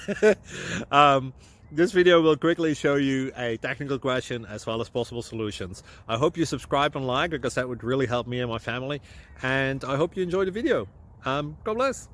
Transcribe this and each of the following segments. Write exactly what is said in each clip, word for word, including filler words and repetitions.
um, this video will quickly show you a technical question as well as possible solutions. I hope you subscribe and like, because that would really help me and my family. And I hope you enjoy the video. Um, God bless.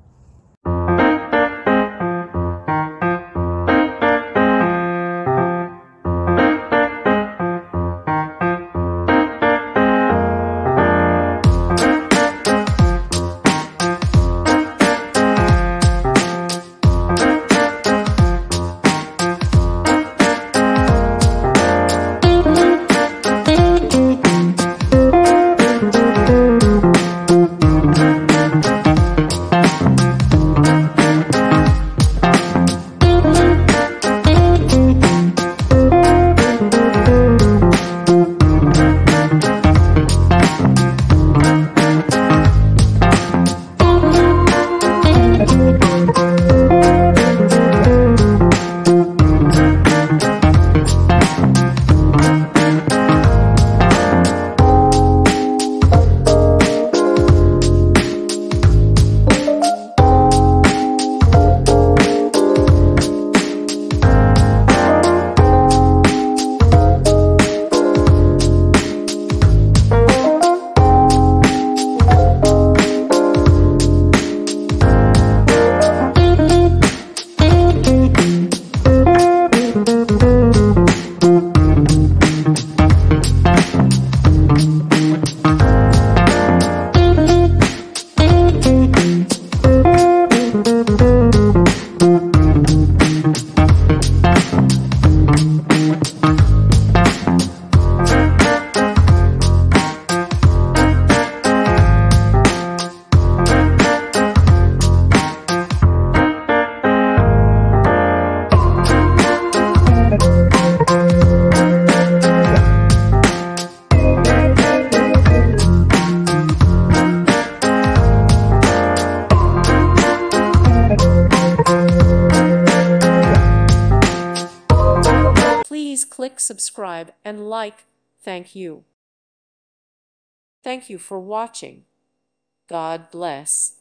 Please click subscribe and like. Thank you. Thank you for watching. God bless.